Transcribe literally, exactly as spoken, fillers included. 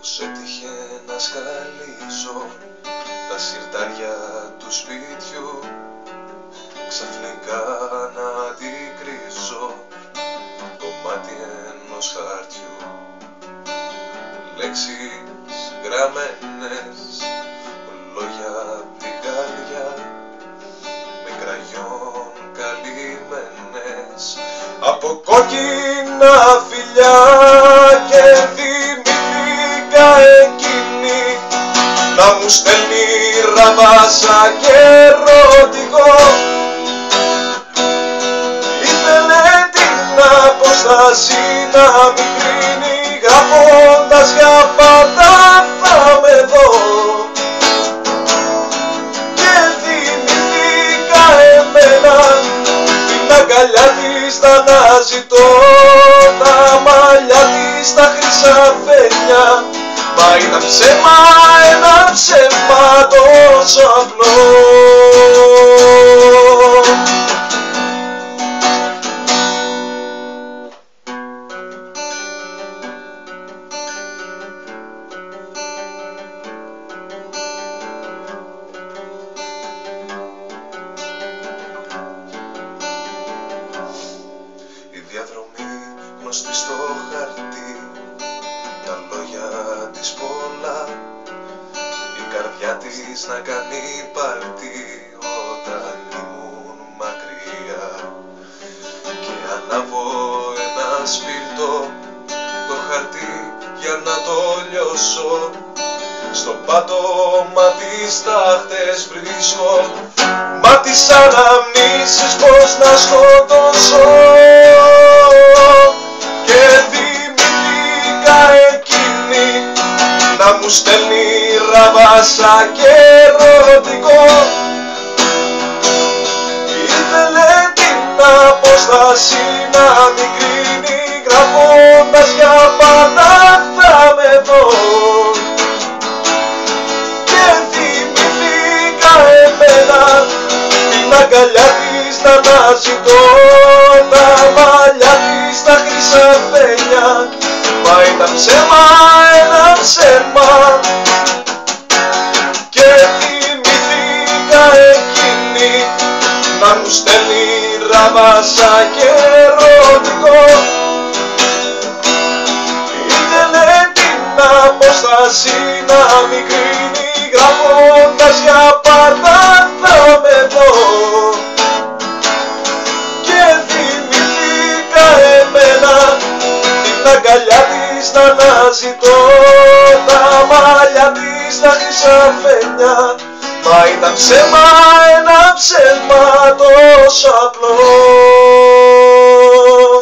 Πως έτυχε να σκαλίσω τα συρτάρια του σπιτιού, ξαφνικά να αντικρίζω κομμάτι ενός χαρτιού. Λέξεις γραμμένες, λόγια απ' την καρδιά, με κραγιόν καλυμμένες από κόκκινα φιλιά. Και θυμήθηκα εκείνη να μου στέλνει ραβάσα και ερωτικό. Ήθελε την απόσταση να μικρύνει, γράφοντας για πάντα θα με δω. Και θυμήθηκα εμένα, την αγκαλιά της τα αναζητώ, τα μαλλιά της τα χρυσαφένια. Μα ήταν ψέμα, ένα ψέμα τόσο απλό. Η διαδρομή γνωστή στο χαρτί, τα λόγια της πολλά, η καρδιά της να κάνει πάρτι όταν ήμουν μακριά. Και ανάβω ένα σπίρτο, το χαρτί για να το λιώσω, στο πάτωμα τις τάχτες βρίσκω, μα τις αναμνήσεις πως να σκοτώσω. Και θυμήθηκα εκείνη να μου στέλνει ραβάσα και ερωτικό. Ήθελε την απόσταση να μικρύνει, γράφοντας για πάντα θα με δω. Και θυμήθηκα εμένα, την αγκαλιά της να αναζητώ, τα μαλλιά της τα χρυσαφένια. Μα ήταν ψέμα, ένα ψέμα. Και θυμήθηκα εκείνη να μου στέλνει ραβάσα και ερωτικό. Ήθελε την απόσταση να μικρύνει, γράφοντας για πάντα θα με δω. Και θυμήθηκα εμένα, την αγκαλιά της να αναζητώ, τα μαλλιά της τα χρυσαφένια. Μα ήταν ψέμα, ένα ψέμα τόσο απλό.